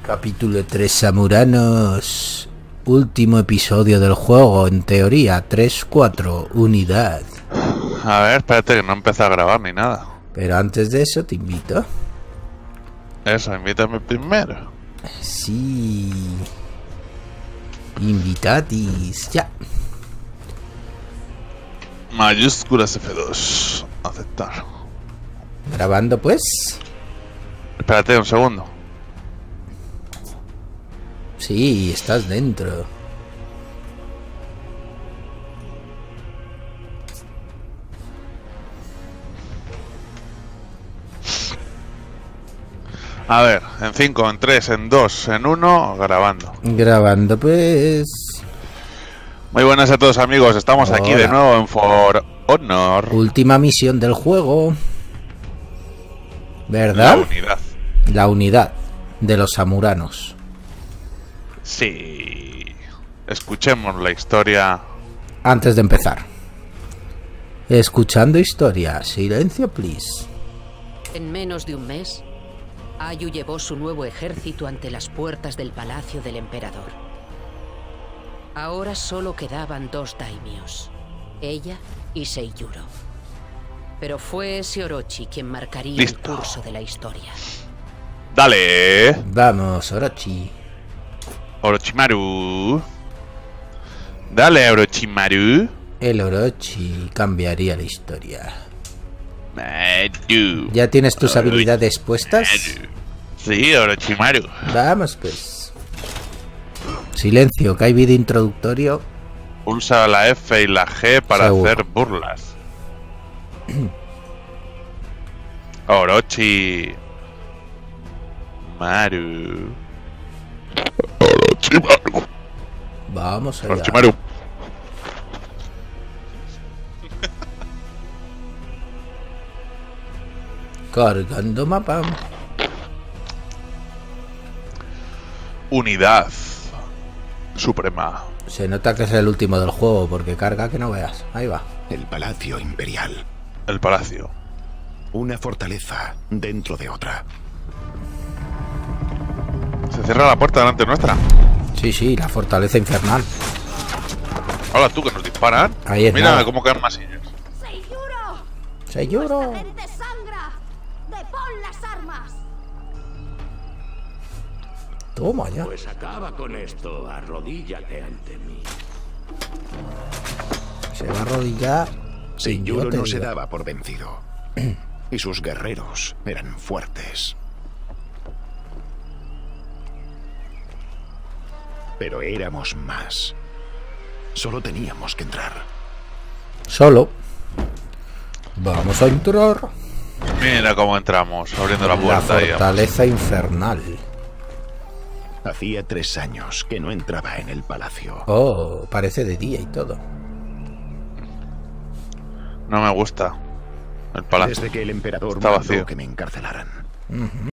Capítulo 3 Samuranos. Último episodio del juego, en teoría. 3-4, unidad. A ver, espérate que no empecé a grabar ni nada. Pero antes de eso te invito. Eso, invítame primero. Sí. Invitatis. Ya. Mayúsculas F2. Aceptar. Grabando pues. Espérate un segundo. Sí, estás dentro. A ver, en 5, en 3, en 2, en 1, grabando. Grabando pues. Muy buenas a todos amigos, estamos aquí de nuevo en For Honor. Última misión del juego. ¿Verdad? La unidad. La unidad de los samuranos. Sí. Escuchemos la historia. Antes de empezar. Escuchando historia. Silencio, please. En menos de un mes, Ayu llevó su nuevo ejército ante las puertas del palacio del emperador. Ahora solo quedaban dos daimios, ella y Seiyuro. Pero fue ese Orochi quien marcaría el curso de la historia. Dale. Vamos, Orochi. Orochimaru. Dale, Orochimaru. El Orochi cambiaría la historia. Maru. ¿Ya tienes tus habilidades puestas? Sí, Orochimaru. Vamos pues. Silencio, que hay vídeo introductorio. Pulsa la F y la G para Seguro. hacer burlas. Orochi Maru. Orochimaru. Vamos allá. Orochimaru. Cargando mapa. Unidad suprema. Se nota que es el último del juego porque carga que no veas. Ahí va. El Palacio Imperial. El palacio. Una fortaleza dentro de otra. Se cierra la puerta delante nuestra. Sí, sí, la fortaleza infernal. Hola tú, que nos disparan. Ahí es Mira nada. cómo quedan masillas. ¡Seiyuro! ¡Seiyuro! ¡Nuestra gente sangra! ¡Depón las armas! Toma ya. Pues acaba con esto, arrodíllate ante mí. Se va a arrodillar. Seiyuro Yo te no se digo. daba por vencido. Y sus guerreros eran fuertes. Pero éramos más. Solo teníamos que entrar. Solo. Vamos a entrar. Mira cómo entramos, abriendo la La puerta. fortaleza infernal. Hacía 3 años que no entraba en el palacio. Oh, parece de día y todo. No me gusta el palacio. Desde que el emperador Está mandó vacío. que me encarcelaran.